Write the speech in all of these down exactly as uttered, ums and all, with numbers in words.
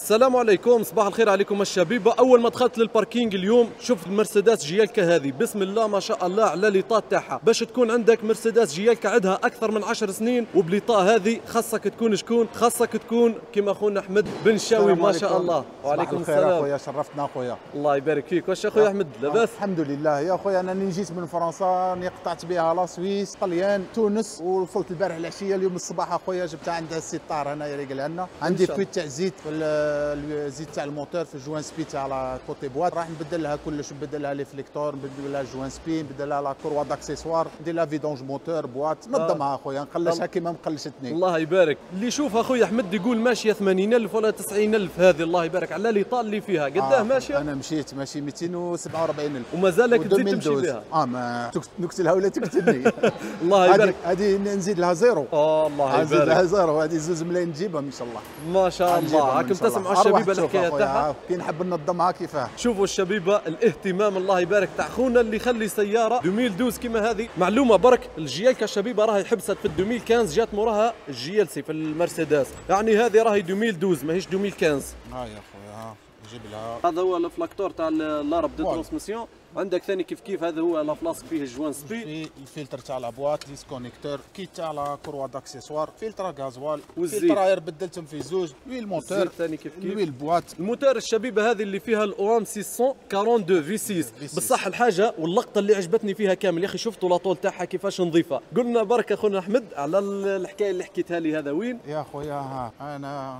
السلام عليكم، صباح الخير عليكم الشبيبه. اول ما دخلت للباركينج اليوم شفت المرسيدس جيالكا هذه، بسم الله ما شاء الله على ليطات تاعها. باش تكون عندك مرسيدس جيالكا عندها اكثر من عشر سنين وبليطا هذه خاصك تكون شكون؟ خاصك تكون كما اخونا احمد بن شاوي ما شاء الله. وعليكم السلام اخويا، شرفتنا اخويا. الله يبارك فيك. واش اخويا احمد لاباس؟ الحمد لله يا اخويا. انا اللي جيت من فرنسا راني قطعت بها لا سويس، طليان، تونس، ووصلت البارح العشيه. اليوم الصباح اخويا جبتها عندها السي طار هنايا اللي قالها لنا. عندي فويت تاع زيت في الزيت تاع الموتور في الجوان سبي تاع لا كوتي بواط، راح نبدل لها كلش، نبدل لها لي فليكتور، نبدل لها الجوان سبي، نبدل لها لا كروا داكسيسوار، ندير لها فيدونج موتور بواط، نظمها اخويا، نقلشها كيما مقلشتني. الله يبارك. اللي يشوف اخويا احمد يقول ماشيه ثمانين ألف ولا تسعين ألف، هذه الله يبارك على اللي طال اللي فيها قداه آه ماشيه. انا مشيت ماشي مئتين وسبعة وأربعين ألف ومازالك تزيد تمشي بها. اه ما نكتلها ولا تقتلني. الله يبارك. هذه نزيد لها زيرو. اه الله يبارك. نزيد لها زيرو، هذه زوج ملايين نجيبها ان شاء الله. ما شاء الله. راكم تسمعوا الشبيبه الحكايه تاعها كي نحب ننظمها كيفاه. شوفوا الشبيبه الاهتمام الله يبارك تاع خونا اللي يخلي سياره ألفين واثناشر كيما هذه. معلومه برك، الجيالكا الشبيبه راهي حبست في ألفين وخمسطاش، جات موراها الجي ال سي في المرسيدس، يعني هذه راهي ألفين واثناشر ماهيش ألفين وخمسطاش. ها يا خويا ها نجيب لها. هذا هو الفلاكتور تاع لارب دو ترانسميسيون. عندك ثاني كيف كيف هذا هو لا فلاسك فيه الجوان سبي، الفلتر تاع لابواط، ديسكونيكتور، كيت تاع لا كروا داكسيسوار، فلتر غازوال، والزيت فلتراير بدلتهم في زوج، لويل موتور ثاني كيف كيف، لويل بواط. الموتور الشبيبه هذه اللي فيها الاو ام ستمائة واثنين وأربعين في ستة. بصح الحاجه واللقطه اللي عجبتني فيها كامل يا اخي، شفتوا لاطول تاعها كيفاش نظيفه. قلنا برك اخونا احمد على الحكايه اللي حكيتها لي، هذا وين يا خويا؟ ها انا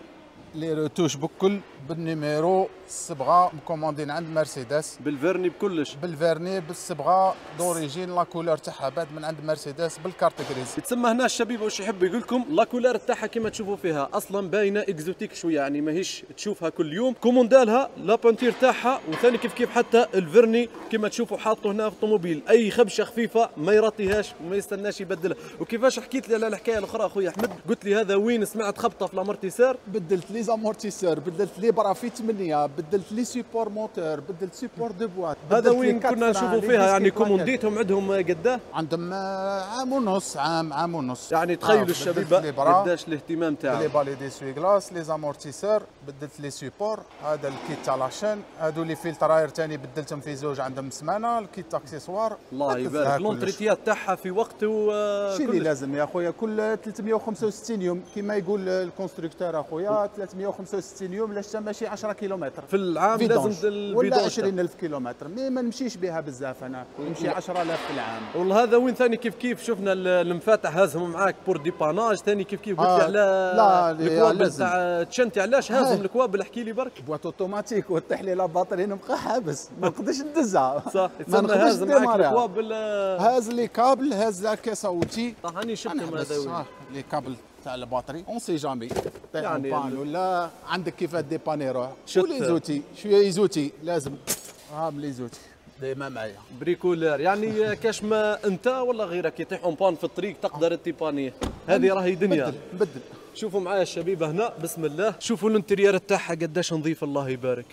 لي روتوش بكل بالنيميرو الصبغه مكوموندين عند مرسيدس، بالفيرني بكلش، بالفيرني بالصبغه دوريجين، لا كولور تاعها بعد من عند مرسيدس بالكارت غريز. يتسمى هنا الشبيبه واش يحب يقول لكم لا كولور تاعها كما تشوفوا فيها اصلا باينه اكزوتيك شويه، يعني ماهيش تشوفها كل يوم. كوموندالها لا بونتير تاعها، وثاني كيف كيف حتى الفيرني كما تشوفوا حاطه هنا في الطوموبيل، اي خبشه خفيفه ما يرطيهاش وما يستناش يبدلها. وكيفاش حكيت لي على الحكايه الاخرى اخويا احمد، قلت لي هذا وين سمعت خبطه في الامورتيسور، بدلت لي زامورتيسور، بدلت لي برافيت ثمانية، بدلت لي سيبور موتور، بدلت سيبور دو بواط. هذا وين كنا نشوفوا فيها؟ يعني كومونديتهم عندهم قداه؟ عندهم عام ونص، عام عام ونص. يعني تخيلوا الشبيبه قداش الاهتمام تاعهم. لي بالي دي سوي غلاس، لي زامورتيسور، بدلت لي سيبور، هذا الكيت تاع لاشين، هادو لي فلتراير ثاني بدلتهم في زوج عندهم سمانه، الكيت اكسسوار. الله يبارك. لونتريتيات تاعها في وقت و شي اللي لازم يا خويا كل ثلاثمائة وخمسة وستين يوم كما يقول الكونستركتور اخويا، ثلاثمائة وخمسة وستين يوم لاش ماشي عشرة كيلومتر في العام لازم ولا عشرين ألف كيلومتر، مي ما نمشيش بها بزاف، انا نمشي عشرة آلاف في العام. والله هذا وين ثاني كيف كيف شفنا المفاتح هازهم معاك بور ديباناج، ثاني كيف كيف قلت لي آه على لا الكوابل تاع تشنتي، علاش هازم الكوابل؟ احكي لي برك. بواط اوتوماتيك وطيح لي لا باتري نبقى حابس، ما نقدرش ندزها. صح، يتسمى هازم معاك الكوابل، هاز لي كابل، هاز لا كاس اوتي. هاني شفتهم هذا وين لي كابل تاع الباتري، اون سي جامي يعني بان ولا عندك كيف ديباني روح. ولي زوتي شويه يزوتي لازم، ها لي زوتي ديما معايا بريكولير، يعني كاش ما انت ولا غيرك يطيح اون بان في الطريق تقدر تيبانيه، هذه راهي دنيا. بدل بدل. شوفوا معايا الشبيبه هنا بسم الله، شوفوا الانتريير تاعها قداش نظيف الله يبارك.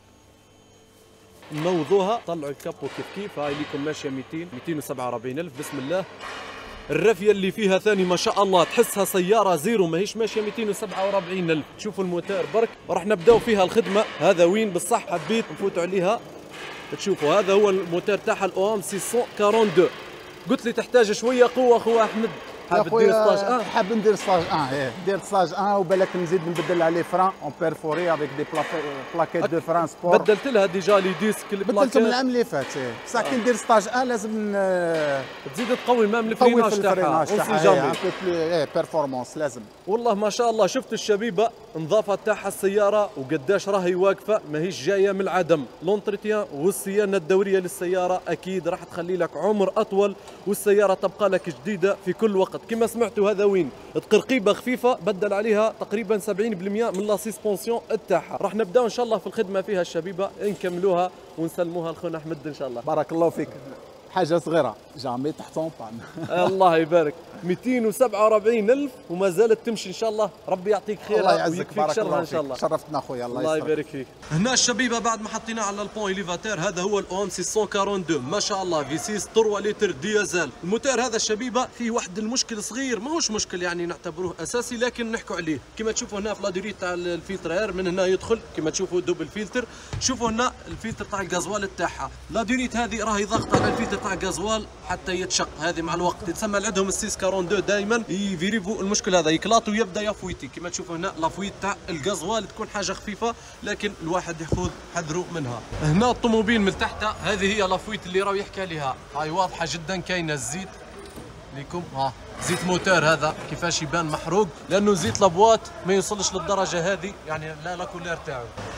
نوضوها، طلعوا الكابو كيف كيف، هاي ليكم ماشيه مئتين مئتين وسبعة وأربعين ألف بسم الله. الرافيه اللي فيها ثاني ما شاء الله تحسها سياره زيرو ماهيش ماشيه مئتين وسبعة وأربعين ألف. شوفوا الموتور برك، راح نبداو فيها الخدمه. هذا وين بصح حبيت نفوتوا عليها تشوفوا، هذا هو الموتور تاعها الاو ام ستمائة واثنين وأربعين. قلت لي تحتاج شويه قوه اخويا احمد، حاب دير ستاج اه؟ حاب ندير ستاج اه، ايه دير ستاج اه، وبالك نزيد نبدل عليه فران اون بيرفوري افيك دي بلاكيت دو فران سبور. بدلت لها ديجا لي ديسك البلاكيت، بدلتهم العام اللي فات. ايه بصح كي ندير ستاج اه لازم تزيد تقوي مام الفريناج تاعها، اون سي جامي ايه بيرفورمانس لازم. والله ما شاء الله. شفت الشبيبه نظافه تاعها السياره وقداش راهي واقفه، ماهيش جايه من العدم. لونتريتيان والصيانه الدوريه للسياره اكيد راح تخلي لك عمر اطول، والسياره تبقى لك جديده في كل وقت. كما سمعتوا هذا وين تقرقيبه خفيفه بدل عليها تقريبا سبعين بالمئة من لا سيسبونسيون تاعها. راح نبداو ان شاء الله في الخدمه فيها الشبيبه، نكملوها ونسلموها لخونا احمد ان شاء الله. بارك الله فيك. حاجه صغيره جامي تحت بان. الله يبارك. مئتين وسبعة وأربعين ألف وما زالت تمشي ان شاء الله. ربي يعطيك خير الله يعزك ويكفيك بارك شرها الله ان شاء الله. فيك. شرفتنا خويا الله, الله يسرك. يبارك فيك. هنا الشبيبه بعد ما حطيناه على البون اليفاتير هذا هو الاوم ستمائة واثنين وأربعين ما شاء الله في ستة ثلاثة لتر ديزل. الموتور هذا الشبيبه فيه واحد المشكل صغير ماهوش مشكل يعني نعتبروه اساسي لكن نحكوا عليه. كما تشوفوا هنا في لادوري تاع الفلتر اير من هنا يدخل كما تشوفوا دوبل فلتر. شوفوا هنا الفلتر تاع الغازوال تاعها لادوريت هذه راهي ضغط على الفلتر تاع الغازوال حتى يتشق. هذه مع الوقت تسمى عندهم ستمائة واثنين وأربعين دائما يفيريفو المشكل هذا يكلاط ويبدا يفويتي. كما تشوفوا هنا لافويت تاع الغازوال تكون حاجه خفيفه لكن الواحد ياخذ حذره منها. هنا الطوموبيل من تحت هذه هي لافويت اللي راهو يحكي عليها هاي واضحه جدا. كاينه الزيت ليكم ها زيت موتور هذا كيفاش يبان محروق لانه زيت لابواط ما يوصلش للدرجه هذه يعني لا لا كولير تاعو.